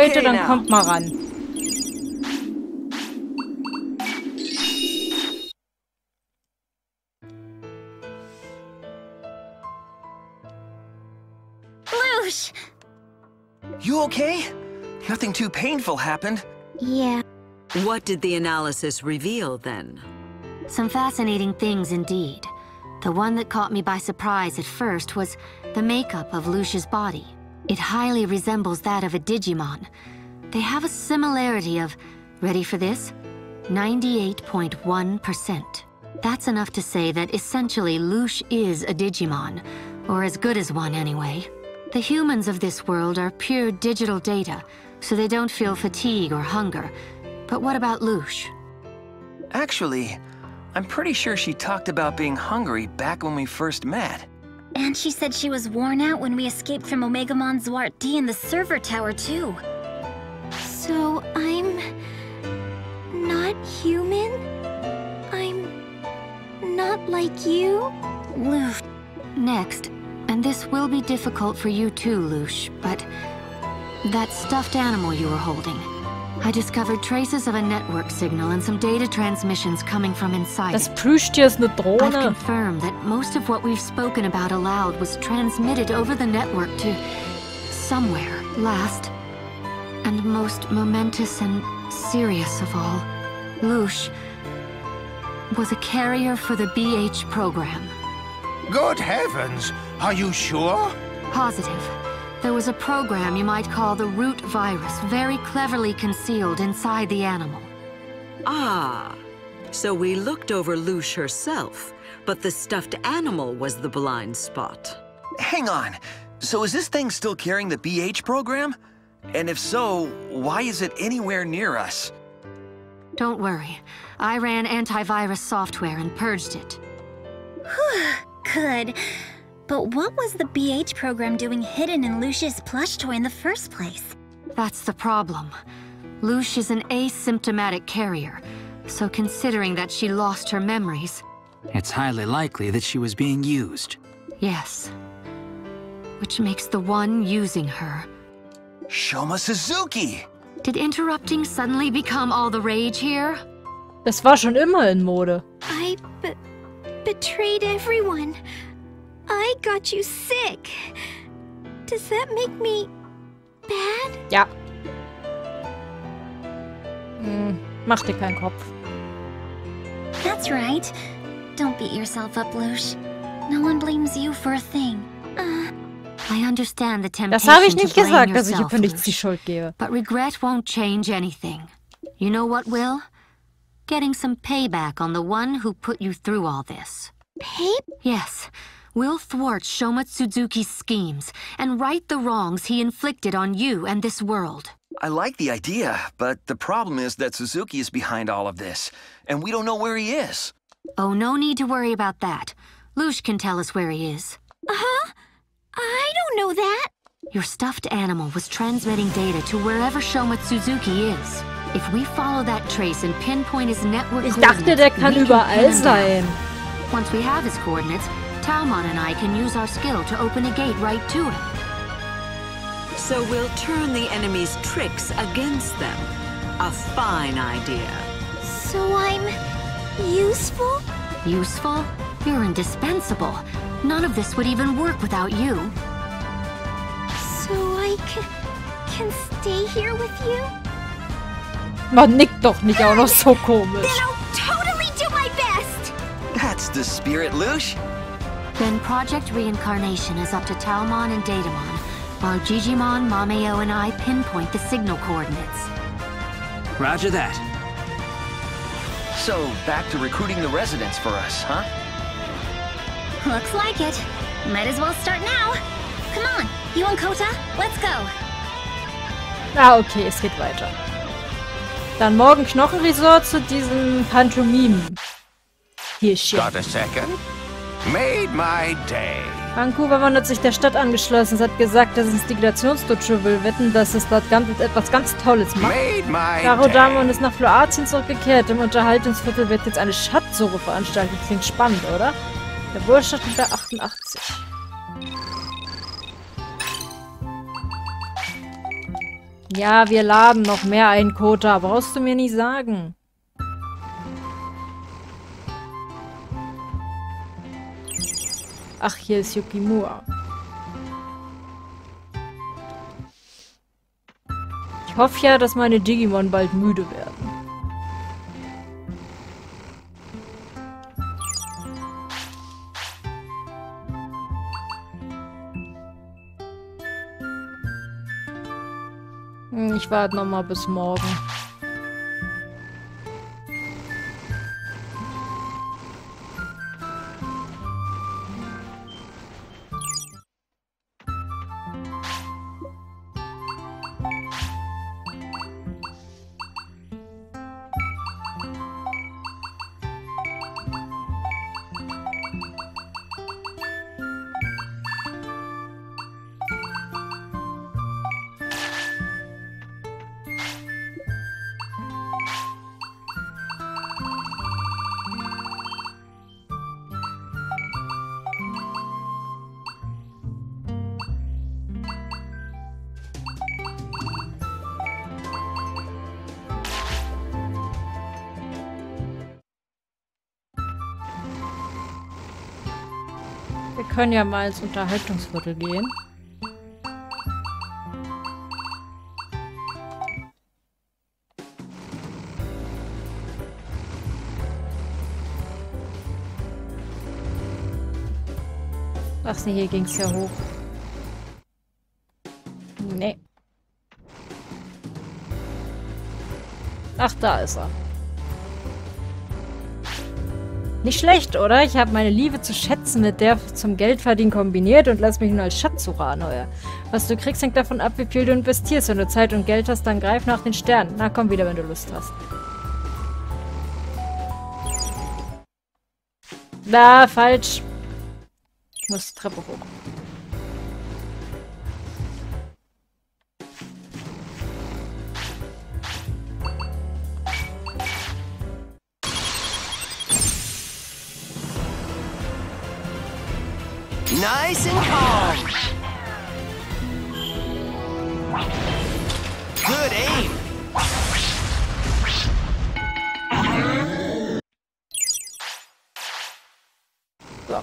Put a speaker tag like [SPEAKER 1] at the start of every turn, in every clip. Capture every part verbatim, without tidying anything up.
[SPEAKER 1] Leute, dann kommt mal ran.
[SPEAKER 2] Lush!
[SPEAKER 3] You okay? Nothing too painful happened.
[SPEAKER 2] Yeah.
[SPEAKER 4] What did the analysis reveal, then?
[SPEAKER 5] Some fascinating things indeed. The one that caught me by surprise at first was the makeup of Lush's body. It highly resembles that of a Digimon. They have a similarity of, ready for this? ninety-eight point one percent. That's enough to say that essentially Lush is a Digimon, or as good as one anyway. The humans of this world are pure digital data, so they don't feel fatigue or hunger. But what about Lush?
[SPEAKER 3] Actually, I'm pretty sure she talked about being hungry back when we first met.
[SPEAKER 2] And she said she was worn out when we escaped from Omegamon Zwart D in the server tower, too. So, I'm... not human? I'm... not like you?
[SPEAKER 5] Lush. Next, and this will be difficult for you too, Lush, but... that stuffed animal you were holding. I discovered traces of a network signal and some data transmissions coming from inside
[SPEAKER 1] Das
[SPEAKER 5] it.
[SPEAKER 1] Plüschtier ist eine
[SPEAKER 5] I've
[SPEAKER 1] Drohne.
[SPEAKER 5] confirmed that most of what we've spoken about aloud was transmitted over the network to... somewhere. Last, and most momentous and serious of all, Lush was a carrier for the B H program.
[SPEAKER 6] Good heavens! Are you sure?
[SPEAKER 5] Positive. There was a program you might call the root virus, very cleverly concealed inside the animal.
[SPEAKER 4] Ah, so we looked over Lush herself, but the stuffed animal was the blind spot.
[SPEAKER 3] Hang on. So is this thing still carrying the B H program? And if so, why is it anywhere near us?
[SPEAKER 5] Don't worry. I ran antivirus software and purged it.
[SPEAKER 2] Good. But what was the B H program doing hidden in Lush's plush toy in the first place?
[SPEAKER 5] That's the problem. Lush is an asymptomatic carrier, so considering that she lost her memories...
[SPEAKER 7] It's highly likely that she was being used.
[SPEAKER 5] Yes. Which makes the one using her...
[SPEAKER 3] Shoma Suzuki!
[SPEAKER 5] Did interrupting suddenly become all the rage here?
[SPEAKER 1] Das war schon immer in Mode.
[SPEAKER 2] I be betrayed everyone. I got you sick. Does that make me bad?
[SPEAKER 1] Ja. Hm, mach dir keinen Kopf.
[SPEAKER 2] That's right. Don't beat yourself up, Lush. No one blames you for a thing. Uh,
[SPEAKER 5] I understand the temptation
[SPEAKER 1] Das habe ich nicht
[SPEAKER 5] to blame
[SPEAKER 1] gesagt, dass ich ihr
[SPEAKER 5] yourself,
[SPEAKER 1] für nichts die
[SPEAKER 5] Lush.
[SPEAKER 1] Schuld gebe.
[SPEAKER 5] But regret won't change anything. You know what will? Getting some payback on the one who put you through all this.
[SPEAKER 2] Pay?
[SPEAKER 5] Yes. We'll thwart Shoma Suzuki's schemes and right the wrongs he inflicted on you and this world.
[SPEAKER 3] I like the idea, but the problem is that Suzuki is behind all of this, and we don't know where he is.
[SPEAKER 5] Oh, no need to worry about that. Lush can tell us where he is.
[SPEAKER 2] Uh-huh. I don't know that.
[SPEAKER 5] Your stuffed animal was transmitting data to wherever Shoma Suzuki is. If we follow that trace and pinpoint his network
[SPEAKER 1] Ich dachte, der kann
[SPEAKER 5] we
[SPEAKER 1] überall
[SPEAKER 5] pin him
[SPEAKER 1] sein.
[SPEAKER 5] down. Once we have his coordinates, Talmon and I can use our skill to open a gate right to him.
[SPEAKER 4] So we'll turn the enemy's tricks against them. A fine idea.
[SPEAKER 2] So I'm useful?
[SPEAKER 5] Useful? You're indispensable. None of this would even work without you.
[SPEAKER 2] So I can, can stay here with you?
[SPEAKER 1] Man nickt doch nicht auch noch so komisch.
[SPEAKER 2] Then I'll totally do my best!
[SPEAKER 3] That's the spirit, Lush.
[SPEAKER 5] Then Project Reincarnation is up to Talmon and Datamon, while Gigimon, Mameo, and I pinpoint the signal coordinates.
[SPEAKER 7] Roger that.
[SPEAKER 3] So, back to recruiting the residents for us, huh?
[SPEAKER 2] Looks like it. Might as well start now. Come on, you and Kota, let's go.
[SPEAKER 1] Ah, okay, es geht weiter. Dann morgen Knochenresort zu diesem Pantomim. Hier steht.
[SPEAKER 6] Got a second? Made my day.
[SPEAKER 1] Vancouver hat sich der Stadt angeschlossen. Es hat gesagt, dass es Installationsdojo will. Wetten, dass es dort ganz, etwas ganz Tolles macht.
[SPEAKER 6] Made my
[SPEAKER 1] Garodamon
[SPEAKER 6] day.
[SPEAKER 1] ist nach Floatien zurückgekehrt. Im Unterhaltungsviertel wird jetzt eine Schatzsuche veranstaltet. Klingt spannend, oder? Der Wohlstand unter achtundachtzig. Ja, wir laden noch mehr ein, Kota. Brauchst du mir nicht sagen. Ach, hier ist Yukimura. Ich hoffe ja, dass meine Digimon bald müde werden. Hm, ich warte noch mal bis morgen. Wir können ja mal ins Unterhaltungsviertel gehen. Ach nee, hier ging es ja hoch. Nee. Ach, da ist er. Nicht schlecht, oder? Ich habe meine Liebe zu Schätzen mit der zum Geldverdienen kombiniert und lass mich nun als Schatzsucher anheuern. Was du kriegst, hängt davon ab, wie viel du investierst. Wenn du Zeit und Geld hast, dann greif nach den Sternen. Na, komm wieder, wenn du Lust hast. Na, falsch. Ich muss die Treppe hoch.
[SPEAKER 3] Nice and calm. Good aim.
[SPEAKER 1] So.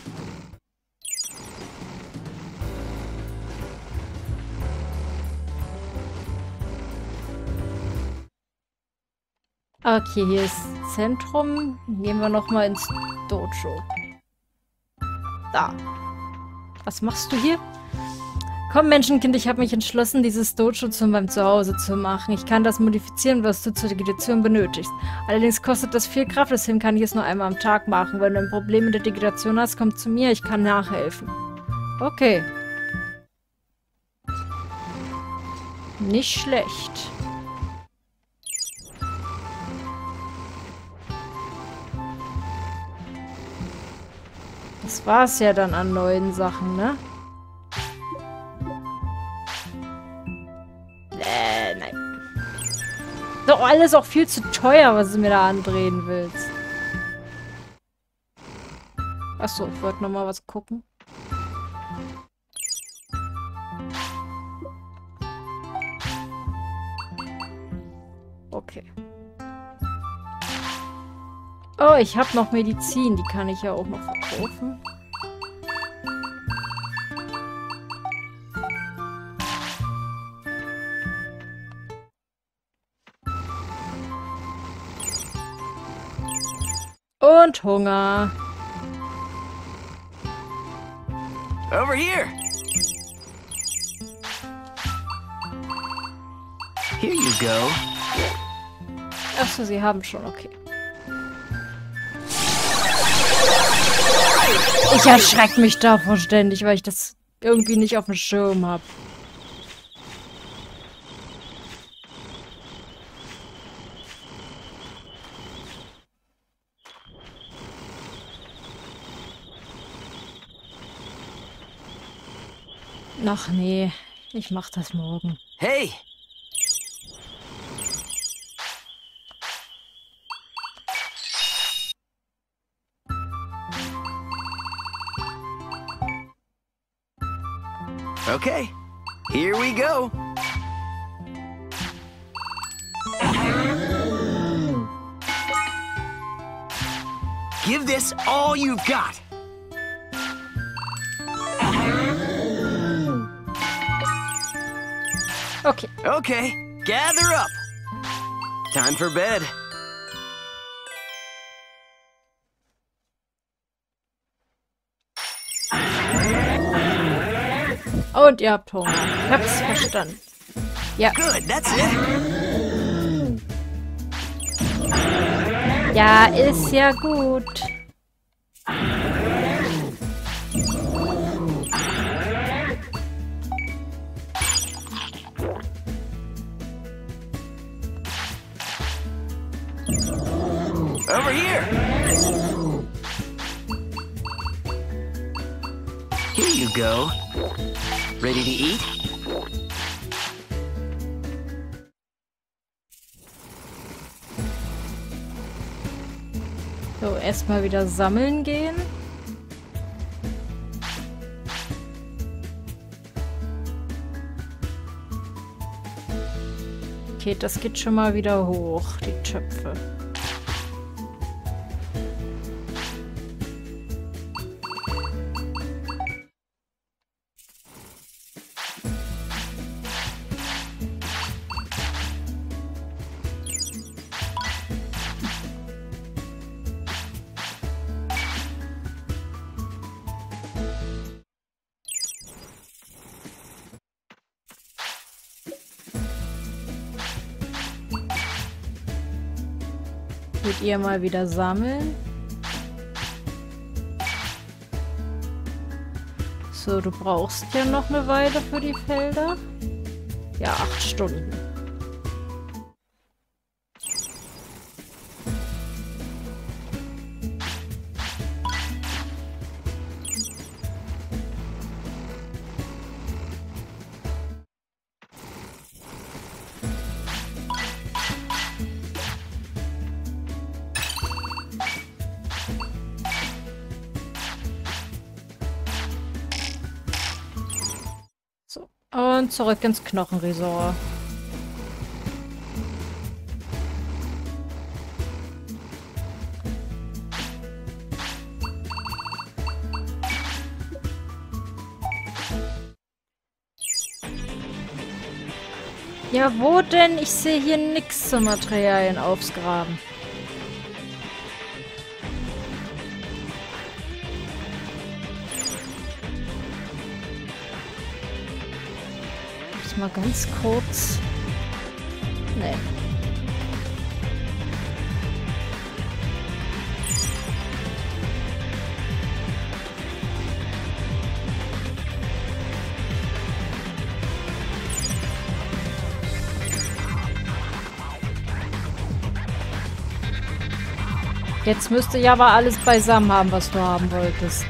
[SPEAKER 1] Okay, hier ist Zentrum. Gehen wir noch mal ins Dojo. Da. Was machst du hier? Komm, Menschenkind, ich habe mich entschlossen, dieses Dojo zu meinem Zuhause zu machen. Ich kann das modifizieren, was du zur Digitation benötigst. Allerdings kostet das viel Kraft, deswegen kann ich es nur einmal am Tag machen. Wenn du ein Problem mit der Digitation hast, komm zu mir, ich kann nachhelfen. Okay. Nicht schlecht. Das war's ja dann an neuen Sachen, ne? Äh, nein. Doch alles auch viel zu teuer, was du mir da andrehen willst. Achso, ich wollte nochmal was gucken. Okay. Oh, ich habe noch Medizin. Die kann ich ja auch noch verkaufen. Und Hunger.
[SPEAKER 3] Over here. Here you go.
[SPEAKER 1] Achso, sie haben schon, okay. Ich erschrecke mich davor ständig, weil ich das irgendwie nicht auf dem Schirm habe. Ach nee, ich mach das morgen.
[SPEAKER 3] Hey! Okay, here we go.
[SPEAKER 8] Give this all you've got.
[SPEAKER 1] Okay.
[SPEAKER 8] Okay, gather up. Time for bed.
[SPEAKER 1] Und ihr habt Hunger. Ich hab's verstanden. Ja.
[SPEAKER 8] Good, that's it.
[SPEAKER 1] Ja, ist ja gut.
[SPEAKER 8] Over here. Here you go. Ready to eat?
[SPEAKER 1] So, erstmal wieder sammeln gehen. Okay, das geht schon mal wieder hoch, die Töpfe. Geht ihr mal wieder sammeln. So, du brauchst ja noch eine Weile für die Felder. Ja, acht Stunden. Und zurück ins Knochenresort. Ja, wo denn? Ich sehe hier nichts zum Materialien aufgraben. Mal ganz kurz. Nee. Jetzt müsste ich aber alles beisammen haben, was du haben wolltest.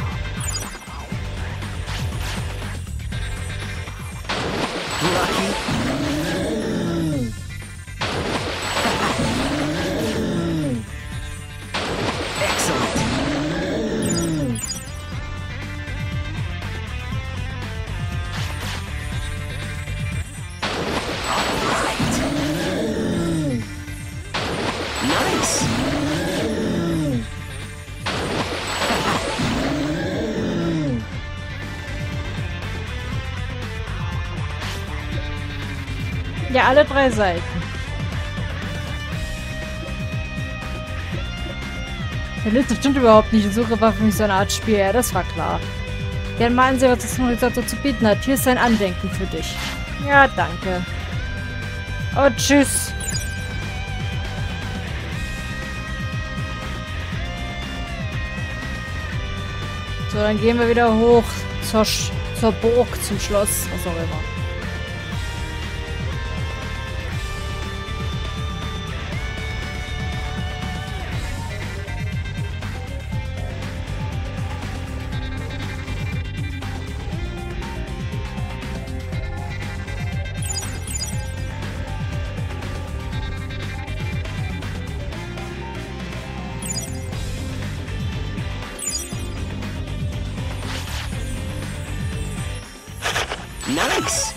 [SPEAKER 1] Ja, alle drei Seiten. Der Liste stimmt überhaupt nicht. Die Suche war für mich so eine Art Spiel. Ja, das war klar. Gerne mal ansehen, was das Horizont zu bieten hat. Hier ist ein Andenken für dich. Ja, danke. Und tschüss. So, dann gehen wir wieder hoch zur, Sch zur Burg, zum Schloss, was auch immer.
[SPEAKER 8] Nice!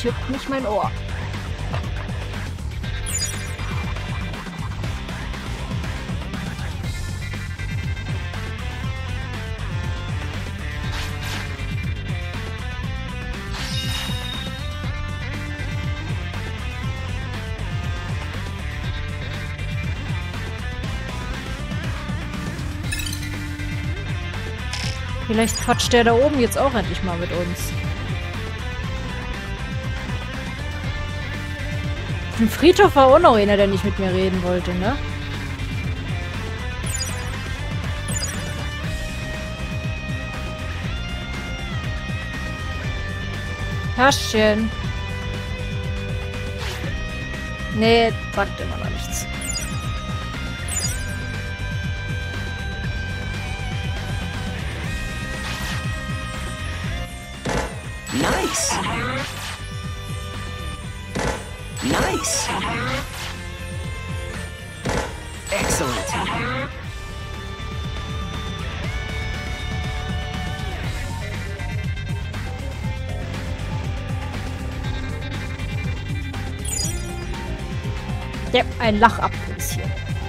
[SPEAKER 1] juckt nicht mein Ohr. Vielleicht quatscht der da oben jetzt auch endlich mal mit uns. Im Friedhof war auch noch einer, der nicht mit mir reden wollte, ne? Herrchen. Nee, sagt immer noch nichts.
[SPEAKER 8] Nice. Nice. Excellent.
[SPEAKER 1] Ja, ein Lachabdruck ist hier.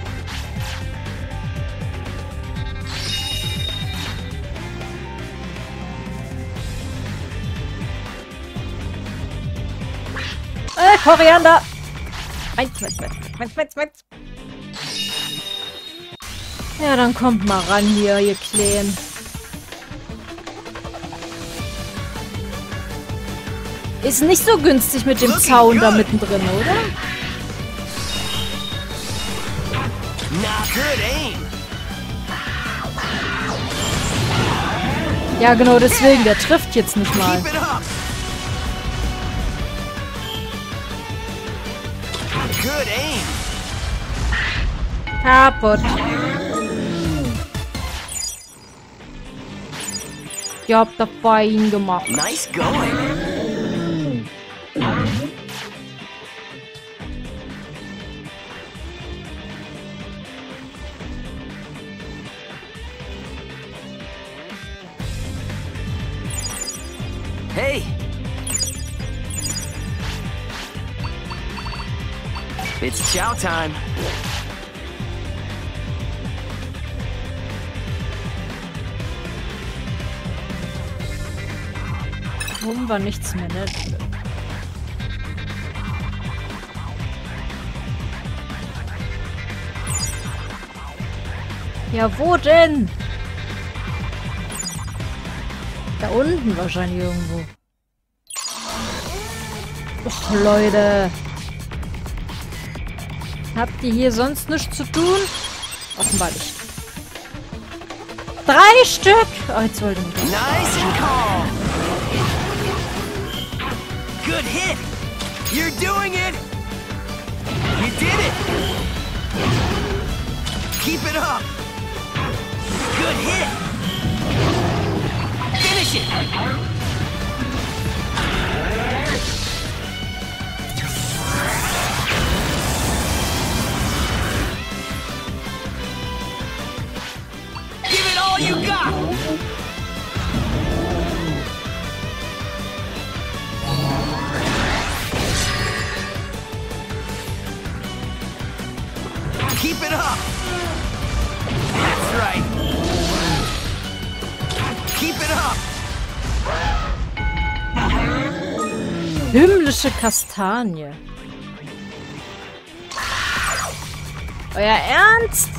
[SPEAKER 1] Äh, Koriander! Meins, meins, meins, meins, meins, meins. Ja, dann kommt mal ran hier, ihr Kleen. Ist nicht so günstig mit dem Zaun da mittendrin, oder? Ja, genau deswegen. Der trifft jetzt nicht mal. Kaputt. Ihr habt das fein gemacht.
[SPEAKER 8] Nice going. Hey. It's chow time.
[SPEAKER 1] Oben war nichts mehr, ne? Ja, wo denn? Da unten wahrscheinlich irgendwo. Och, Leute. Habt ihr hier sonst nichts zu tun? Offenbar nicht. Drei Stück! Oh, jetzt wollte ich nicht.
[SPEAKER 8] Nice and calm. Good hit. You're doing it. You did it. Keep it up. Good hit. Finish it. Give it all you got. Keep it up. That's right. Keep it up.
[SPEAKER 1] Himmlische Kastanie. Euer Ernst?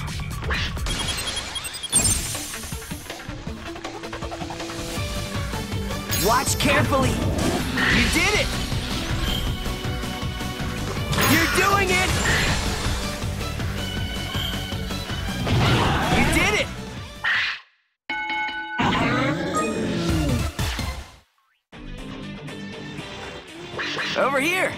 [SPEAKER 8] Watch carefully. You did it. You're doing it. You did it. Over here.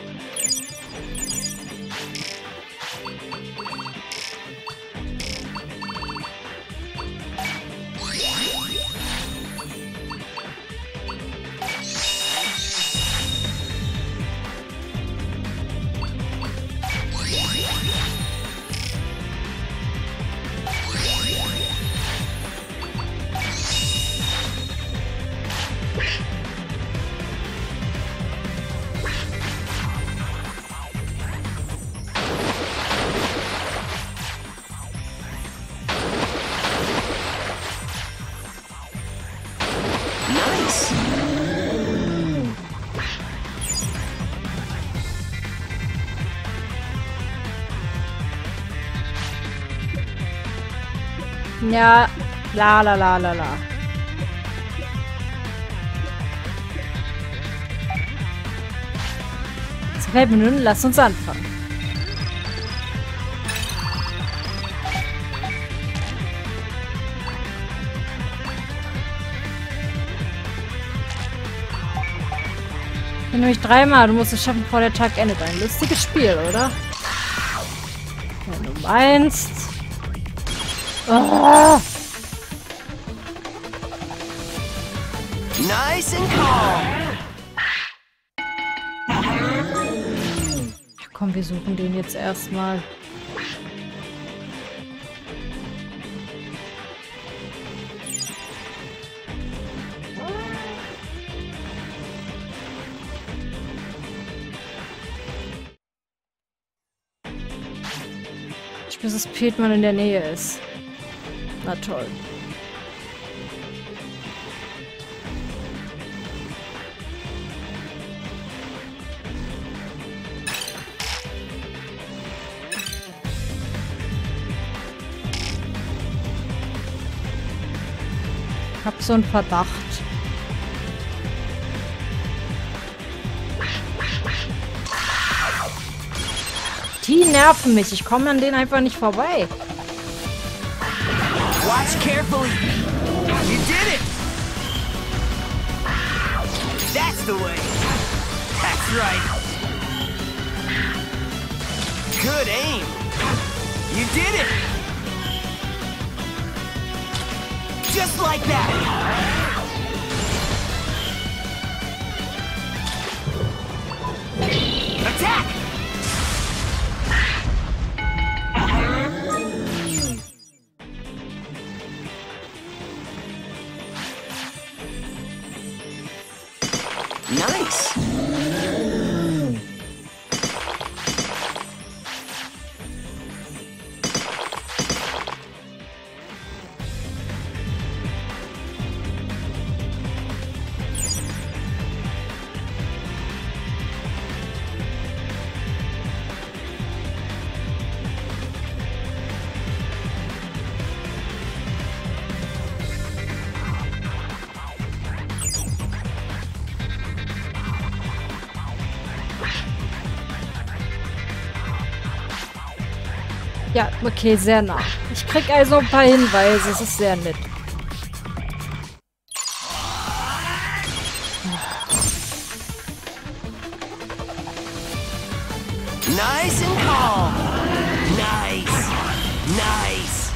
[SPEAKER 8] Nice.
[SPEAKER 1] Ja, la la la la la. Zwei Minuten, lass uns anfangen. Nämlich dreimal, du musst es schaffen, bevor der Tag endet. Ein lustiges Spiel, oder? Wenn du meinst. Oh.
[SPEAKER 8] Nice and calm.
[SPEAKER 1] Komm, wir suchen den jetzt erstmal. Ich bis es Piedmon in der Nähe ist. Na toll. Ich hab so einen Verdacht. Die nerven mich. Ich komme an denen einfach nicht vorbei.
[SPEAKER 8] Watch carefully. You did it. That's the way. That's right. Good aim. You did it. Just like that. Attack. Nice.
[SPEAKER 1] Ja, okay, sehr nah. Ich krieg also ein paar Hinweise, es ist sehr nett.
[SPEAKER 8] Nice and calm. Nice. Nice.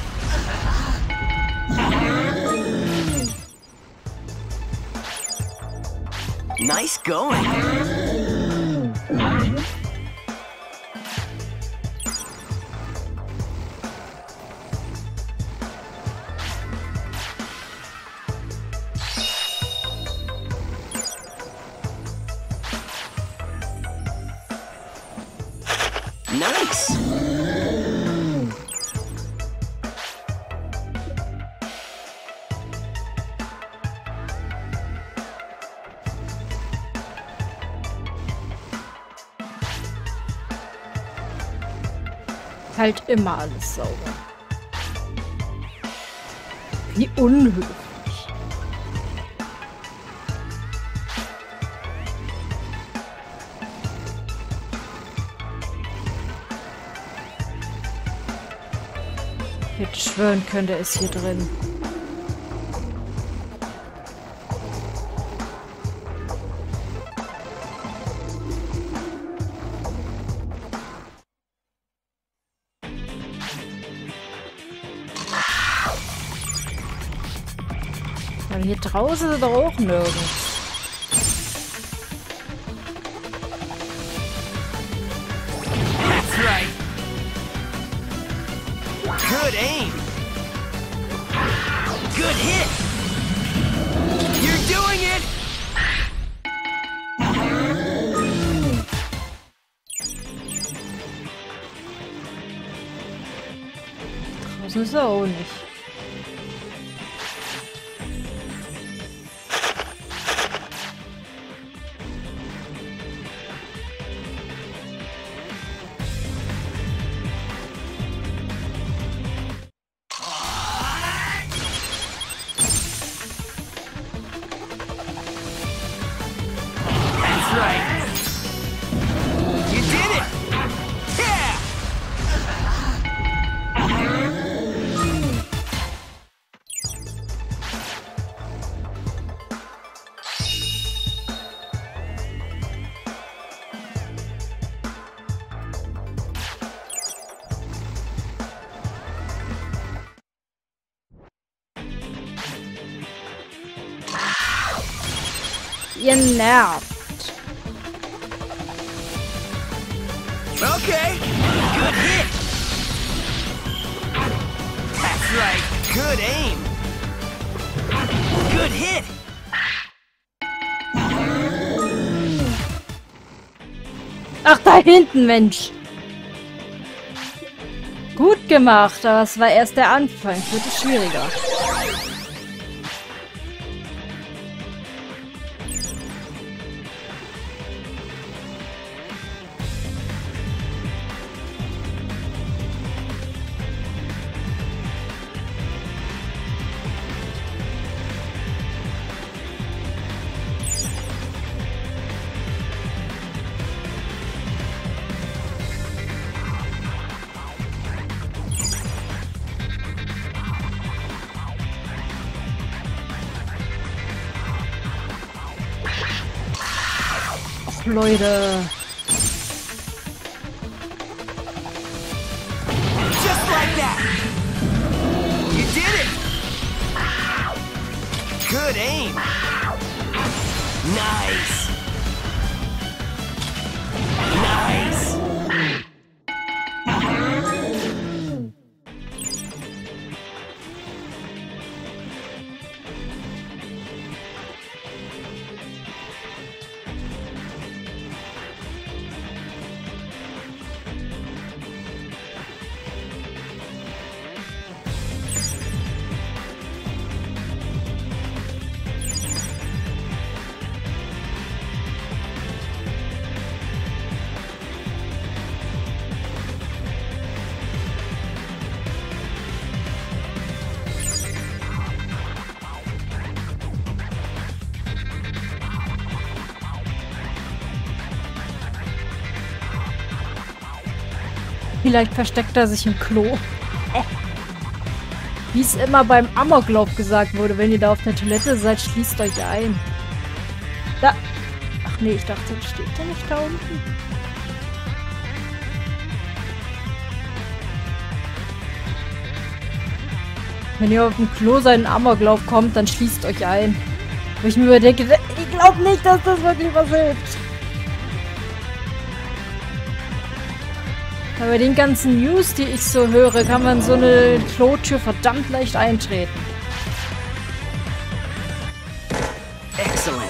[SPEAKER 8] Nice going. Nice.
[SPEAKER 1] Halt immer alles sauber. Wie unhöflich. Ich hätte schwören können, der ist hier drin. Aber hier draußen ist er doch auch nirgends.
[SPEAKER 8] That's right. Good aim. Good hit. You're doing it.
[SPEAKER 1] Draußen ist er auch nicht. Ihr nervt.
[SPEAKER 8] Okay, good hit. That's right, good aim. Good hit.
[SPEAKER 1] Ach, da hinten, Mensch. Gut gemacht, aber es war erst der Anfang. Es wird schwieriger. Leute.
[SPEAKER 8] Just like that. You did it. Good aim. Nice. Nice.
[SPEAKER 1] Vielleicht versteckt er sich im Klo. Wie es immer beim Amoklauf gesagt wurde, wenn ihr da auf der Toilette seid, schließt euch ein. Da. Ach nee, ich dachte, steht der nicht da unten? Wenn ihr auf dem Klo seinen Amoklauf kommt, dann schließt euch ein. Wo ich mir überdenke, ich glaube nicht, dass das wirklich was hilft. Aber bei den ganzen News, die ich so höre, kann man so eine Klotür verdammt leicht eintreten.
[SPEAKER 8] Excellent.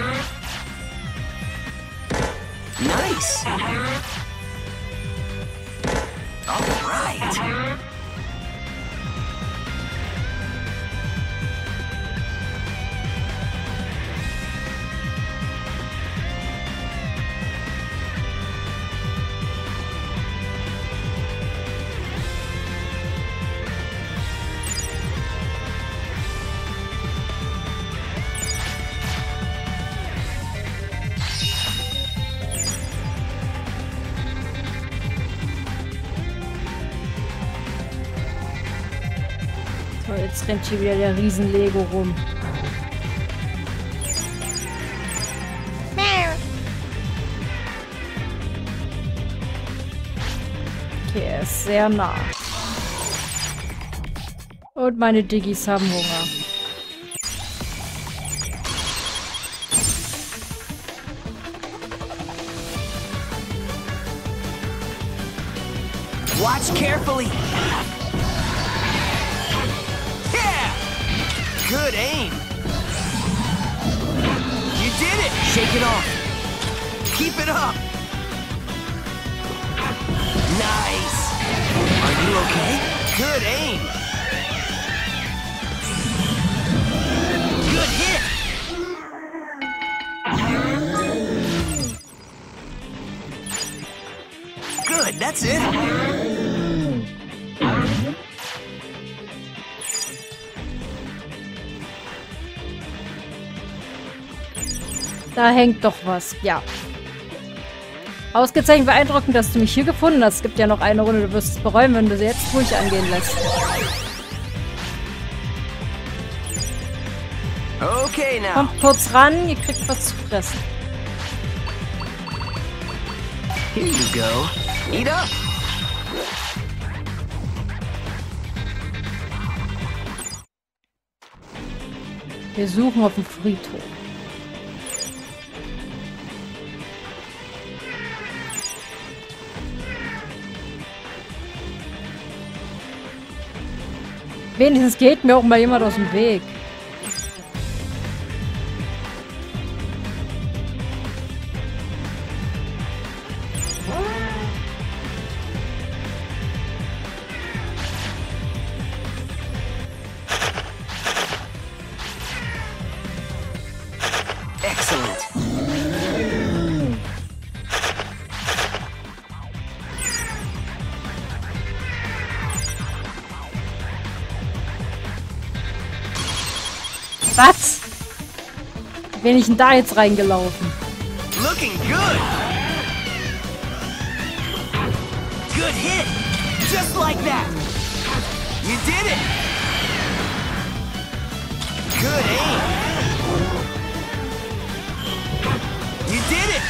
[SPEAKER 8] Nice. All right.
[SPEAKER 1] So, jetzt rennt hier wieder der Riesen-Lego rum. Okay, er ist sehr nah. Und meine Diggis haben Hunger.
[SPEAKER 8] Watch carefully. Yeah! Good aim. You did it. Shake it off. Keep it up. Nice. Are you okay? Good aim. Good hit. Good, that's it.
[SPEAKER 1] Da hängt doch was. Ja. Ausgezeichnet, beeindruckend, dass du mich hier gefunden hast. Es gibt ja noch eine Runde. Du wirst es bereuen, wenn du sie jetzt ruhig angehen lässt.
[SPEAKER 8] Okay, now.
[SPEAKER 1] Kommt kurz ran, ihr kriegt was zu fressen.
[SPEAKER 8] Here you go. Eat up.
[SPEAKER 1] Wir suchen auf dem Friedhof. Wenigstens geht mir auch mal jemand aus dem Weg.
[SPEAKER 8] Was?
[SPEAKER 1] Bin ich denn da jetzt reingelaufen?
[SPEAKER 8] Looking good. Good hit. Just like that. You did it. Good aim. You did it.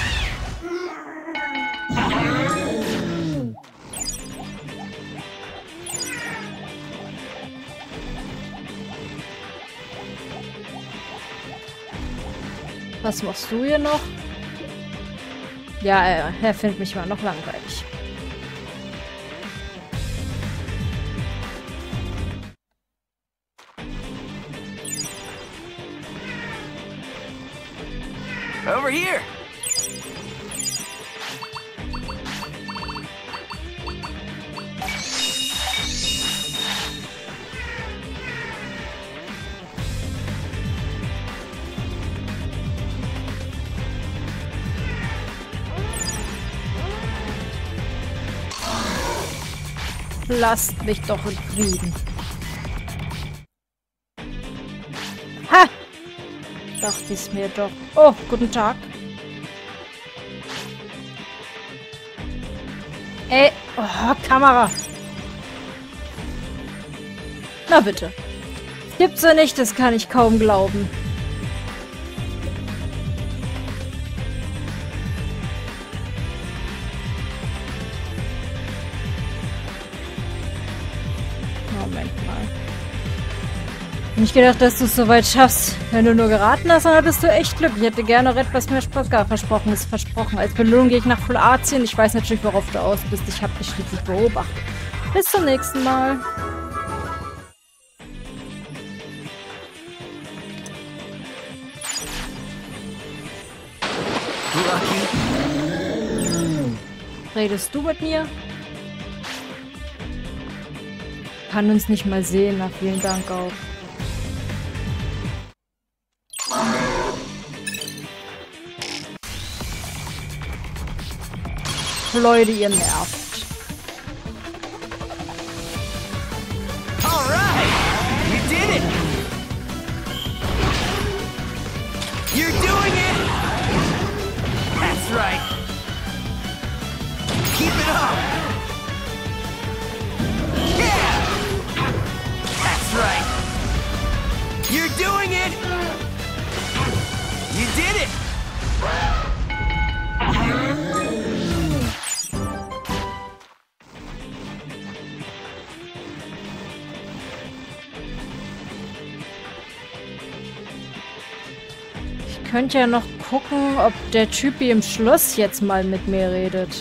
[SPEAKER 1] Was machst du hier noch? Ja, er, er findet mich mal noch langweilig.
[SPEAKER 8] Over here.
[SPEAKER 1] Lasst mich doch in Frieden. Ha! Dachte ich mir doch. Oh, guten Tag. Ey, oh, Kamera. Na bitte. Gibt's ja nicht, das kann ich kaum glauben. Moment mal. Nicht gedacht, dass du es so weit schaffst. Wenn du nur geraten hast, dann hattest du echt Glück. Ich hätte gerne noch etwas mehr Spaß gar versprochen. Ist versprochen. Als Belohnung gehe ich nach Full-Azien. Ich weiß natürlich, worauf du aus bist. Ich habe dich schließlich beobachtet. Bis zum nächsten Mal. Redest du mit mir? Kann uns nicht mal sehen. Na, vielen Dank auch. Leute, ihr nervt.
[SPEAKER 8] All right, you did it. You're doing it. That's right. Keep it up. Yeah. That's right. You're doing it. You did it.
[SPEAKER 1] Ich könnte ja noch gucken, ob der Typ hier im Schloss jetzt mal mit mir redet.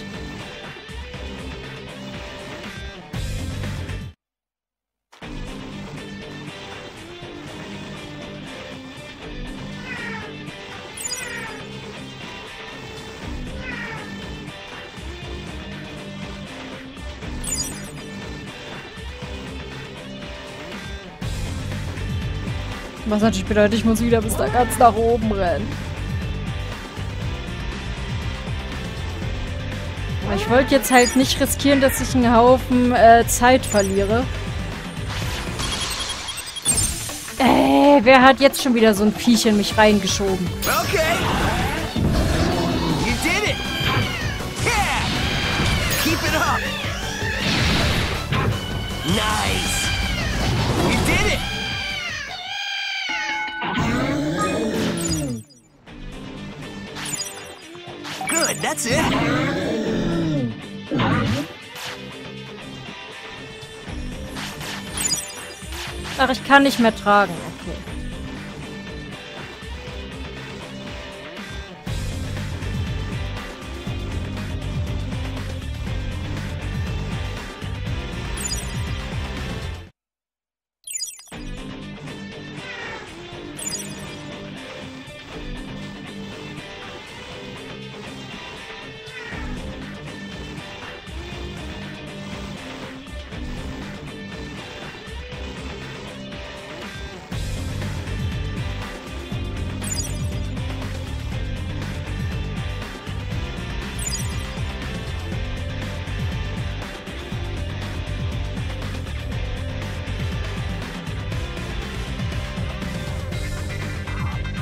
[SPEAKER 1] Was natürlich bedeutet, ich muss wieder bis da ganz nach oben rennen. Aber ich wollte jetzt halt nicht riskieren, dass ich einen Haufen äh, Zeit verliere. Ey, wer hat jetzt schon wieder so ein Viech in mich reingeschoben?
[SPEAKER 8] Okay. You did it. Yeah. Keep it up. Nice. You did it. Good, that's it.
[SPEAKER 1] Ach, ich kann nicht mehr tragen. Okay.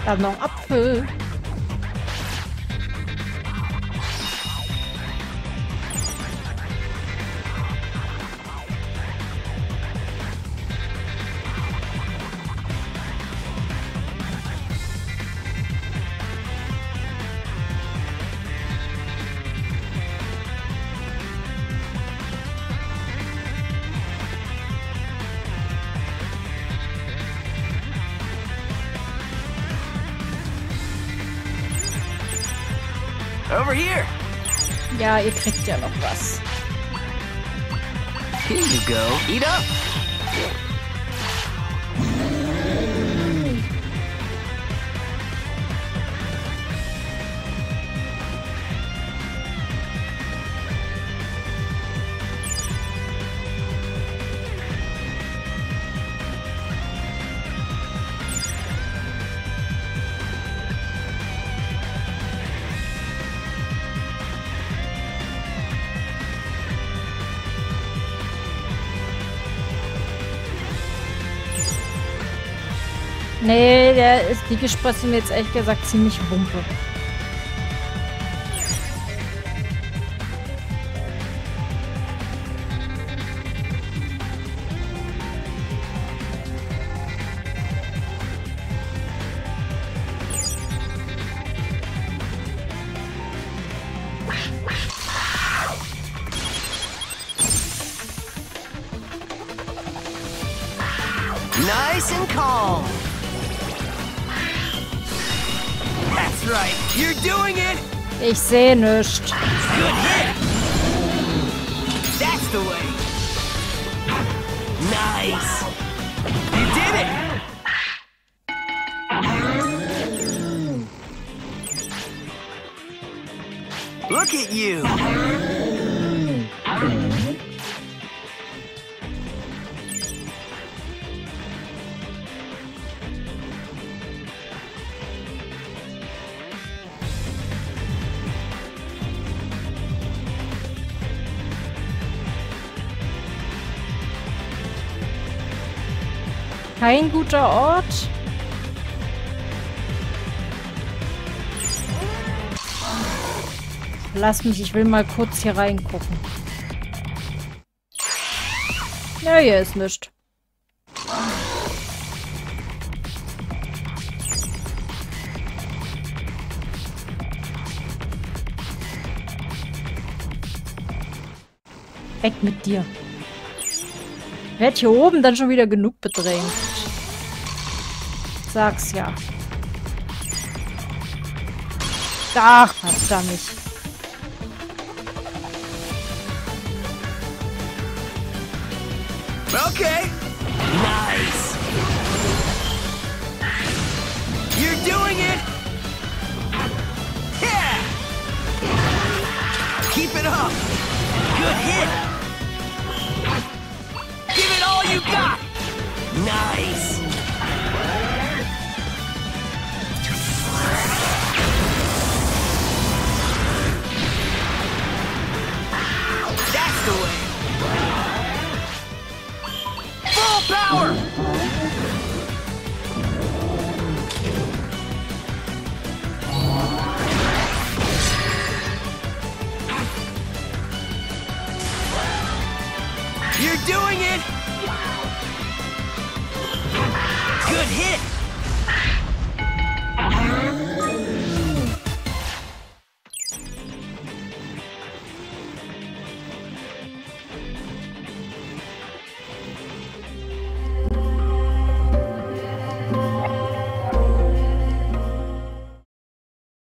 [SPEAKER 1] Da noch ein Apfel.
[SPEAKER 8] Over here.
[SPEAKER 1] Ja, ihr kriegt ja noch was.
[SPEAKER 8] Here you go. Eat up.
[SPEAKER 1] Nee, der ist, die Gesprosse sind mir jetzt ehrlich gesagt ziemlich wumpe.
[SPEAKER 8] Nice and calm. That's right. You're doing it.
[SPEAKER 1] Ich sehe nichts.
[SPEAKER 8] Good hit. That's the way. Nice. You did it. Look at you.
[SPEAKER 1] Kein guter Ort. Lass mich, ich will mal kurz hier reingucken. Ja, hier ist nichts. Weg mit dir. Werd hier oben dann schon wieder genug bedrängt. Sag's ja. Ach, verdammt.
[SPEAKER 8] Okay. Nice. You're doing it. Yeah. Keep it up. Good hit. Give it all you got. Nice.